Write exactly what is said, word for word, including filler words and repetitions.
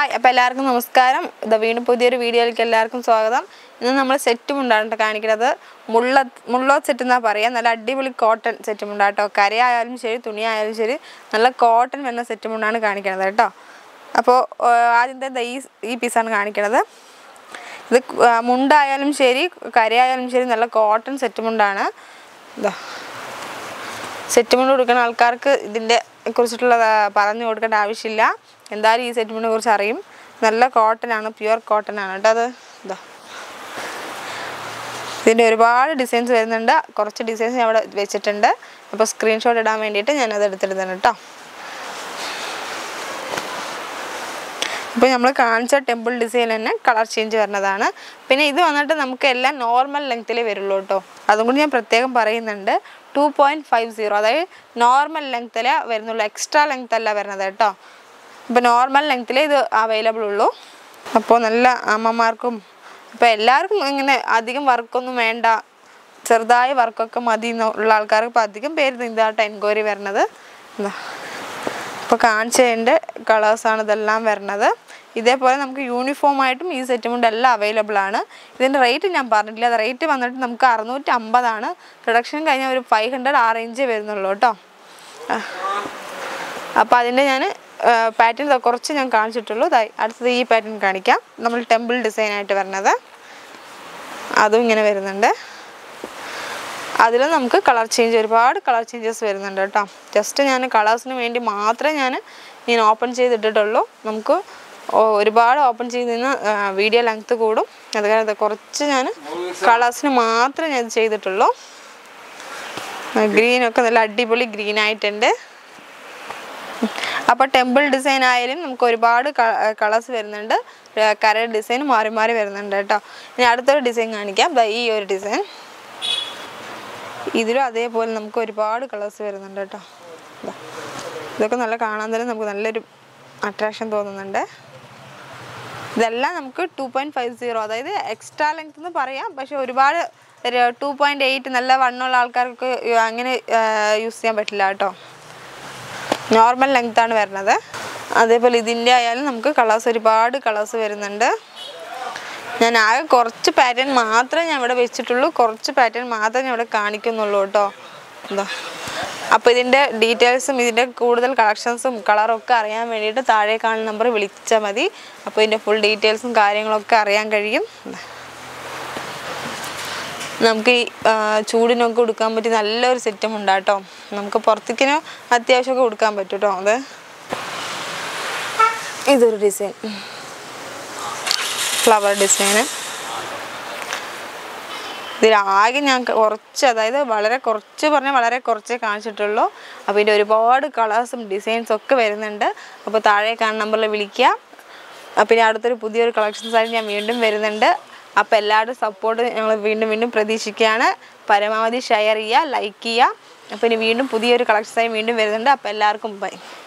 Hi, അപ്പോൾ എല്ലാവർക്കും നമസ്കാരം. ഇത് വീണ്ടും പുതിയൊരു വീഡിയോയിലേക്ക് എല്ലാവർക്കും സ്വാഗതം. ഇന്ന് നമ്മൾ സെറ്റ് മുണ്ടാണ് കാണിക്കുന്നത്. മുള്ള മുള്ളോ സെറ്റ് എന്നാ പറയുക. നല്ല അടിപൊളി കോട്ടൺ സെറ്റ് മുണ്ടാട്ടോ. കരയായാലും ശരി, തുണിയായാലും ശരി, നല്ല കോട്ടൺ വരുന്ന സെറ്റ് മുണ്ടാണ് കാണിക്കുന്നത് കേട്ടോ. അപ്പോൾ ആദ്യത്തെ ഈ ഈ പീസാണ് കാണിക്കുന്നത്. ഇത് മുണ്ടായാലും ശരി, കരയായാലും ശരി, നല്ല കോട്ടൺ സെറ്റ് മുണ്ടാണ്. ഇതാ സെറ്റ് മുണ്ട് കൊടുക്കുന്ന ആൾക്കാർക്ക് ഇതിൻ്റെ കുറിച്ചിട്ടുള്ള പറഞ്ഞു കൊടുക്കേണ്ട ആവശ്യമില്ല. എന്തായാലും ഈ സെറ്റ് മുണ്ടിനെ കുറിച്ച് അറിയും. നല്ല കോട്ടൺ ആണ്, പ്യുവർ കോട്ടൺ ആണ് കേട്ടോ. അത് ഇതാ ഇതിൻ്റെ ഒരുപാട് ഡിസൈൻസ് വരുന്നുണ്ട്. കുറച്ച് ഡിസൈൻസ് ഞാൻ അവിടെ വെച്ചിട്ടുണ്ട്. അപ്പോൾ സ്ക്രീൻഷോട്ട് ഇടാൻ വേണ്ടിയിട്ട് ഞാനത് എടുത്തിടുന്നതാണ് കേട്ടോ. ഇപ്പോൾ നമ്മൾ കാണിച്ച ടെമ്പിൾ ഡിസൈൻ തന്നെ കളർ ചേഞ്ച് വരുന്നതാണ്. പിന്നെ ഇത് വന്നിട്ട് നമുക്ക് എല്ലാം നോർമൽ ലെങ്ത്തിലേ വരുള്ളൂ കേട്ടോ. അതും കൂടി ഞാൻ പ്രത്യേകം പറയുന്നുണ്ട്. ടു പോയിൻറ്റ് ഫൈവ് സീറോ അതായത് നോർമൽ ലെങ്ത്തിലേ വരുന്നുള്ളൂ, എക്സ്ട്രാ ലെങ്ത് അല്ല വരുന്നത് കേട്ടോ. ഇപ്പോൾ നോർമൽ ലെങ്ത്തിലേ ഇത് അവൈലബിൾ ഉള്ളൂ. അപ്പോൾ നല്ല അമ്മമാർക്കും ഇപ്പോൾ എല്ലാവർക്കും ഇങ്ങനെ അധികം വർക്കൊന്നും വേണ്ട, ചെറുതായ വർക്കൊക്കെ മതി എന്നുള്ള ആൾക്കാർക്ക് ഇപ്പോൾ അധികം പേര് ഇതാട്ടോ എൻക്വയറി വരുന്നത്. എന്താ ഇപ്പോൾ കാണിച്ചതിൻ്റെ കളേഴ്സാണ് ഇതെല്ലാം വരുന്നത്. ഇതേപോലെ നമുക്ക് യൂണിഫോം ആയിട്ടും ഈ സെറ്റ് മുണ്ട് എല്ലാം അവൈലബിൾ ആണ്. ഇതിൻ്റെ റേറ്റ് ഞാൻ പറഞ്ഞിട്ടില്ല. അത് റേറ്റ് വന്നിട്ട് നമുക്ക് അറുന്നൂറ്റി അമ്പതാണ്. പ്രൊഡക്ഷൻ കഴിഞ്ഞാൽ ഒരു ഫൈവ് ഹൺഡ്രഡ് ആ റേഞ്ച് വരുന്നുള്ളൂ കേട്ടോ. അപ്പോൾ അതിൻ്റെ ഞാൻ പാറ്റേൺ കുറച്ച് ഞാൻ കാണിച്ചിട്ടുള്ളൂ. അടുത്തത് ഈ പാറ്റേൺ കാണിക്കാം. നമ്മൾ ടെമ്പിൾ ഡിസൈനായിട്ട് വരുന്നത് അതും ഇങ്ങനെ വരുന്നുണ്ട്. അതിൽ നമുക്ക് കളർ ചേഞ്ച്, ഒരുപാട് കളർ ചേഞ്ചസ് വരുന്നുണ്ട് കേട്ടോ. ജസ്റ്റ് ഞാൻ കളേഴ്സിന് വേണ്ടി മാത്രമേ ഞാൻ ഞാൻ ഓപ്പൺ ചെയ്തിട്ടിട്ടുള്ളൂ. നമുക്ക് ഒരുപാട് ഓപ്പൺ ചെയ്ത് നിന്ന് വീഡിയോ ലെങ്ത്ത് കൂടും. അത് കാരണം കുറച്ച് ഞാൻ കളേഴ്സിന് മാത്രമേ ഞാൻ ചെയ്തിട്ടുള്ളൂ. ഗ്രീനൊക്കെ നല്ല അടിപൊളി ഗ്രീൻ ആയിട്ടുണ്ട്. അപ്പോൾ ടെമ്പിൾ ഡിസൈൻ ആയാലും നമുക്ക് ഒരുപാട് കളേഴ്സ് വരുന്നുണ്ട്. കര ഡിസൈൻ മാറി മാറി വരുന്നുണ്ട് കേട്ടോ. ഇനി അടുത്തൊരു ഡിസൈൻ കാണിക്കാം. ഈ ഒരു ഡിസൈൻ ഇതിലും അതേപോലെ നമുക്ക് ഒരുപാട് കളേഴ്സ് വരുന്നുണ്ട് കേട്ടോ. ഇതൊക്കെ നല്ല കാണാൻ തന്നെ നമുക്ക് നല്ലൊരു അട്രാക്ഷൻ തോന്നുന്നുണ്ട്. ഇതെല്ലാം നമുക്ക് ടു പോയിൻറ്റ് ഫൈവ് സീറോ അതായത് എക്സ്ട്രാ ലെങ്ത് എന്ന് പറയാം. പക്ഷെ ഒരുപാട് ടു പോയിൻറ്റ് എയ്റ്റ് നല്ല വണ്ണമുള്ള ആൾക്കാർക്ക് അങ്ങനെ യൂസ് ചെയ്യാൻ പറ്റില്ല കേട്ടോ. നോർമൽ ലെങ്ത്താണ് വരുന്നത്. അതേപോലെ ഇതിൻ്റെ ആയാലും നമുക്ക് കളേഴ്സ് ഒരുപാട് കളേഴ്സ് വരുന്നുണ്ട്. ഞാൻ ആകെ കുറച്ച് പാറ്റേൺ മാത്രമേ ഞാൻ ഇവിടെ വെച്ചിട്ടുള്ളൂ. കുറച്ച് പാറ്റേൺ മാത്രമേ ഞാൻ ഇവിടെ കാണിക്കുന്നുള്ളൂ കേട്ടോ. എന്താ അപ്പോൾ ഇതിൻ്റെ ഡീറ്റെയിൽസും ഇതിൻ്റെ കൂടുതൽ കളക്ഷൻസും കളറൊക്കെ അറിയാൻ വേണ്ടിയിട്ട് താഴെ കാണുന്ന നമ്പർ വിളിച്ചാൽ മതി. അപ്പോൾ ഇതിൻ്റെ ഫുൾ ഡീറ്റെയിൽസും കാര്യങ്ങളൊക്കെ അറിയാൻ കഴിയും. നമുക്ക് ഈ ചൂടിനൊക്കെ കൊടുക്കാൻ പറ്റിയ നല്ലൊരു സെറ്റും ഉണ്ട് കേട്ടോ. നമുക്ക് പുറത്തേക്കിനും അത്യാവശ്യമൊക്കെ കൊടുക്കാൻ പറ്റും കേട്ടോ. അത് ഇതൊരു ഡിസൈൻ, ഫ്ലവർ ഡിസൈന്. ഇതിലാകെ ഞാൻ കുറച്ച്, അതായത് വളരെ കുറച്ച് പറഞ്ഞാൽ വളരെ കുറച്ചേ കാണിച്ചിട്ടുള്ളൂ. അപ്പോൾ ഇതിൻ്റെ ഒരുപാട് കളേഴ്സും ഡിസൈൻസും ഒക്കെ വരുന്നുണ്ട്. അപ്പോൾ താഴെ കാണുന്ന നമ്പറിൽ വിളിക്കുക. അപ്പോൾ ഇനി അടുത്തൊരു പുതിയൊരു കളക്ഷൻസായിട്ട് ഞാൻ വീണ്ടും വരുന്നുണ്ട്. അപ്പോൾ എല്ലാവരും സപ്പോർട്ട് ഞങ്ങൾ വീണ്ടും വീണ്ടും പ്രതീക്ഷിക്കുകയാണ്. പരമാവധി ഷെയർ ചെയ്യുക, ലൈക്ക് ചെയ്യുക. അപ്പോൾ ഇനി വീണ്ടും പുതിയൊരു കളക്ഷൻസായി വീണ്ടും വരുന്നുണ്ട്. അപ്പോൾ എല്ലാവർക്കും ബൈ.